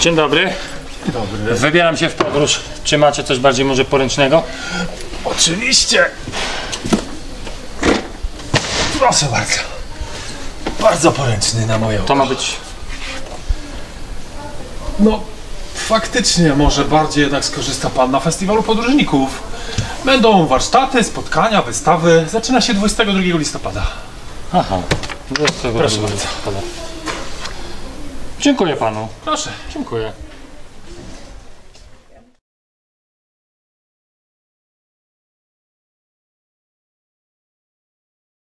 Dzień dobry. Dobry. Wybieram się w podróż. Czy macie coś bardziej może poręcznego? Oczywiście. Proszę bardzo. Bardzo poręczny na moje oko. To ma być... No, faktycznie może bardziej jednak skorzysta pan na festiwalu podróżników. Będą warsztaty, spotkania, wystawy. Zaczyna się 22 listopada. Aha. Proszę bardzo. Dziękuję panu. Proszę. Dziękuję.